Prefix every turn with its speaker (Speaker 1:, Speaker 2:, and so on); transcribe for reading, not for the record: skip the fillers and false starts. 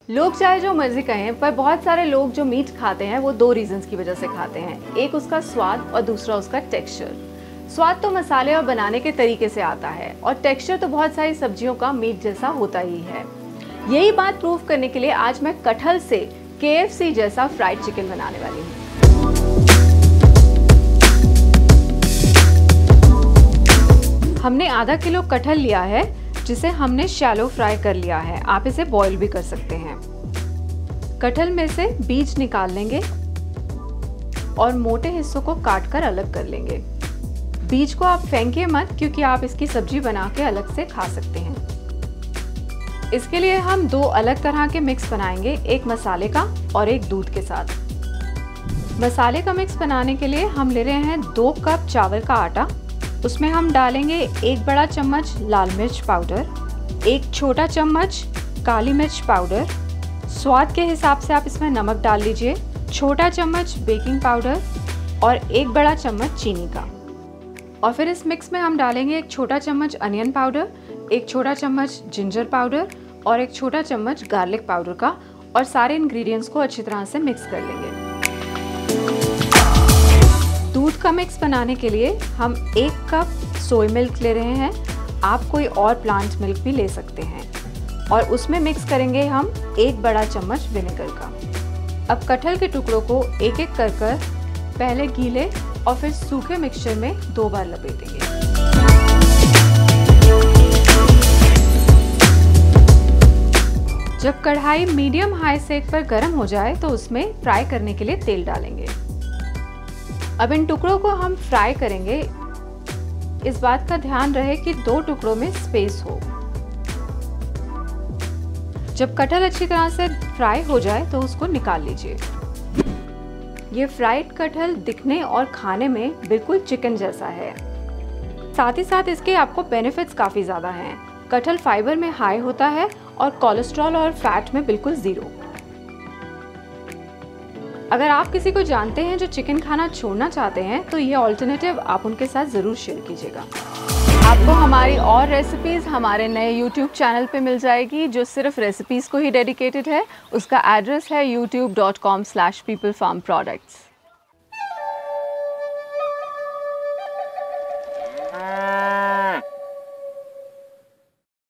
Speaker 1: लोग चाहे जो मर्जी कहें, पर बहुत सारे लोग जो मीट खाते हैं वो दो रीजंस की वजह से खाते हैं। एक उसका स्वाद और दूसरा उसका टेक्सचर। स्वाद तो मसाले और बनाने के तरीके से आता है और टेक्सचर तो बहुत सारी सब्जियों का मीट जैसा होता ही है। यही बात प्रूव करने के लिए आज मैं कटहल से KFC जैसा फ्राइड चिकन बनाने वाली हूँ। हमने आधा किलो कटहल लिया है जिसे हमने शैलो फ्राई कर लिया है। आप इसे बॉईल भी कर सकते हैं। कटहल में से बीज निकाल लेंगे और मोटे हिस्सों को काट कर अलग कर लेंगे। बीज को आप फेंकिए मत, क्योंकि आप इसकी सब्जी बना के अलग से खा सकते हैं। इसके लिए हम दो अलग तरह के मिक्स बनाएंगे, एक मसाले का और एक दूध के साथ। मसाले का मिक्स बनाने के लिए हम ले रहे हैं 2 कप चावल का आटा। उसमें हम डालेंगे 1 बड़ा चम्मच लाल मिर्च पाउडर, 1 छोटा चम्मच काली मिर्च पाउडर, स्वाद के हिसाब से आप इसमें नमक डाल लीजिए, छोटा चम्मच बेकिंग पाउडर और 1 बड़ा चम्मच चीनी का। और फिर इस मिक्स में हम डालेंगे 1 छोटा चम्मच अनियन पाउडर, 1 छोटा चम्मच जिंजर पाउडर और 1 छोटा चम्मच गार्लिक पाउडर का, और सारे इंग्रेडिएंट्स को अच्छी तरह से मिक्स कर लेंगे। दूध का मिक्स बनाने के लिए हम 1 कप सोया मिल्क ले रहे हैं। आप कोई और प्लांट मिल्क भी ले सकते हैं। और उसमें मिक्स करेंगे हम 1 बड़ा चम्मच विनेगर का। अब कटहल के टुकड़ों को एक एक कर पहले गीले और फिर सूखे मिक्सचर में 2 बार लपेटेंगे। जब कढ़ाई मीडियम हाई सेक पर गर्म हो जाए तो उसमें फ्राई करने के लिए तेल डालेंगे। अब इन टुकड़ों को हम फ्राई करेंगे। इस बात का ध्यान रहे कि 2 टुकड़ों में स्पेस हो। जब कटहल अच्छी तरह से फ्राई हो जाए तो उसको निकाल लीजिए। ये फ्राइड कटहल दिखने और खाने में बिल्कुल चिकन जैसा है। साथ ही साथ इसके आपको बेनिफिट्स काफ़ी ज़्यादा हैं। कटहल फाइबर में हाई होता है और कोलेस्ट्रॉल और फैट में बिल्कुल 0। अगर आप किसी को जानते हैं जो चिकन खाना छोड़ना चाहते हैं तो ये ऑल्टरनेटिव आप उनके साथ ज़रूर शेयर कीजिएगा। आपको हमारी और रेसिपीज़ हमारे नए YouTube चैनल पे मिल जाएगी, जो सिर्फ रेसिपीज़ को ही डेडिकेटेड है। उसका एड्रेस है youtube.com/peoplefarmproducts।